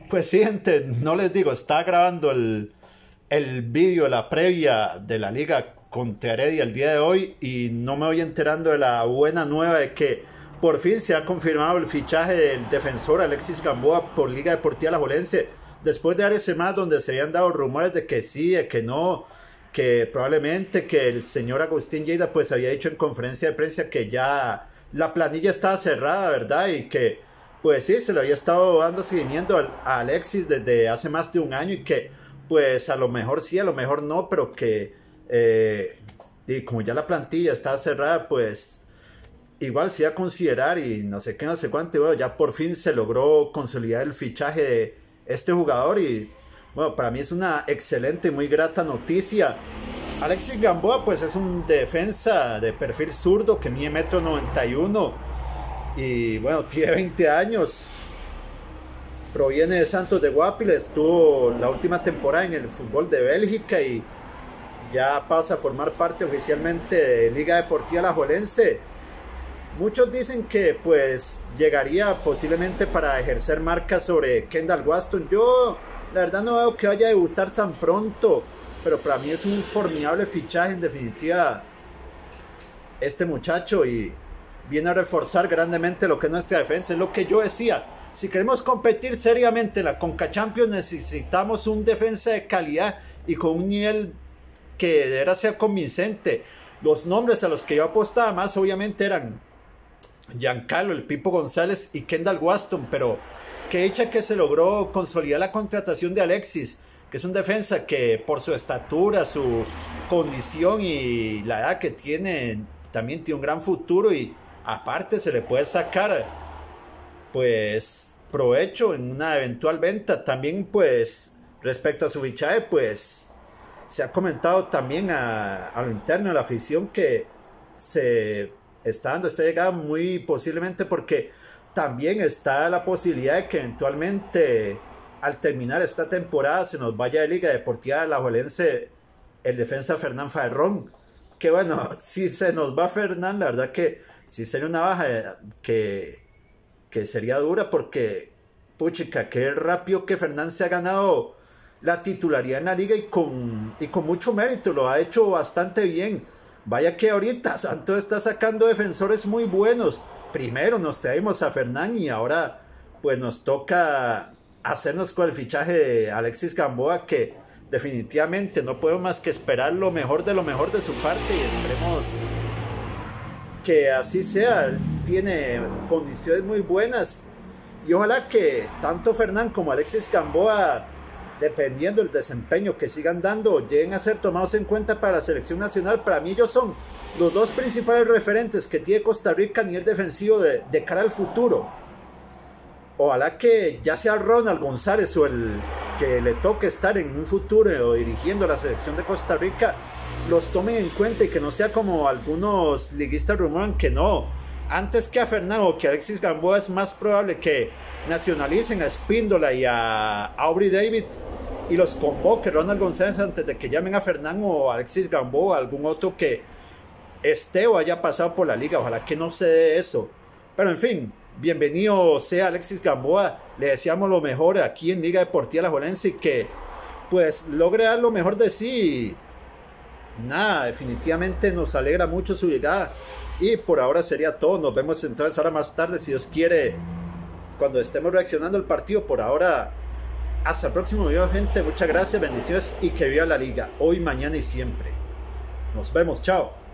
Pues sí, gente, no les digo, está grabando el vídeo, la previa de la liga contra Heredia el día de hoy y no me voy enterando de la buena nueva de que por fin se ha confirmado el fichaje del defensor Alexis Gamboa por Liga Deportiva Alajuelense, después de varias semanas donde se habían dado rumores de que sí, de que no, que probablemente que el señor Agustín Lleida pues había dicho en conferencia de prensa que ya la planilla estaba cerrada, ¿verdad? Y que pues sí, se le había estado dando seguimiento a Alexis desde hace más de un año y que pues a lo mejor sí, a lo mejor no, pero que y como ya la plantilla estaba cerrada, pues igual se iba a considerar y no sé qué, no sé cuánto, y bueno, ya por fin se logró consolidar el fichaje de este jugador y bueno, para mí es una excelente y muy grata noticia. Alexis Gamboa pues es un defensa de perfil zurdo que mide 1,91 m y bueno, tiene 20 años, proviene de Santos de Guapiles, estuvo la última temporada en el fútbol de Bélgica y ya pasa a formar parte oficialmente de Liga Deportiva Alajuelense. Muchos dicen que pues llegaría posiblemente para ejercer marca sobre Kendall Waston. Yo la verdad no veo que vaya a debutar tan pronto, pero para mí es un formidable fichaje en definitiva este muchacho y viene a reforzar grandemente lo que es nuestra defensa. Es lo que yo decía, si queremos competir seriamente en la Conca Champions necesitamos un defensa de calidad y con un nivel que de verdad sea convincente. Los nombres a los que yo apostaba más obviamente eran Giancarlo, el Pipo González y Kendall Waston, pero que dicha que se logró consolidar la contratación de Alexis, que es un defensa que por su estatura, su condición y la edad que tiene, también tiene un gran futuro y aparte se le puede sacar pues provecho en una eventual venta. También pues respecto a su fichaje pues se ha comentado también a lo interno de la afición que se está dando esta llegada muy posiblemente porque también está la posibilidad de que eventualmente al terminar esta temporada se nos vaya de Liga Deportiva Alajuelense el defensa Fernán Farrón, que bueno, si se nos va Fernán, la verdad que sí sería una baja que sería dura porque puchica, qué rápido que Fernán se ha ganado la titularidad en la liga y con mucho mérito, lo ha hecho bastante bien. Vaya que ahorita Santos está sacando defensores muy buenos. Primero nos traímos a Fernán y ahora pues nos toca hacernos con el fichaje de Alexis Gamboa, que definitivamente no podemos más que esperar lo mejor de su parte y esperemos que así sea. Él tiene condiciones muy buenas y ojalá que tanto Fernán como Alexis Gamboa, dependiendo del desempeño que sigan dando, lleguen a ser tomados en cuenta para la selección nacional. Para mí ellos son los dos principales referentes que tiene Costa Rica a nivel defensivo de cara al futuro. Ojalá que ya sea Ronald González o el que le toque estar en un futuro dirigiendo la selección de Costa Rica, los tomen en cuenta y que no sea como algunos liguistas rumoran que no. Antes que a Fernando o que a Alexis Gamboa es más probable que nacionalicen a Espíndola y a Aubrey David y los convoque Ronald González antes de que llamen a Fernando o a Alexis Gamboa, algún otro que esté o haya pasado por la liga. Ojalá que no se dé eso, pero en fin, bienvenido sea Alexis Gamboa, le deseamos lo mejor aquí en Liga Deportiva Alajuelense y que pues logre dar lo mejor de sí. Nada, definitivamente nos alegra mucho su llegada y por ahora sería todo. Nos vemos entonces ahora más tarde, si Dios quiere, cuando estemos reaccionando al partido. Por ahora, hasta el próximo video, gente. Muchas gracias, bendiciones y que viva la liga hoy, mañana y siempre. Nos vemos, chao.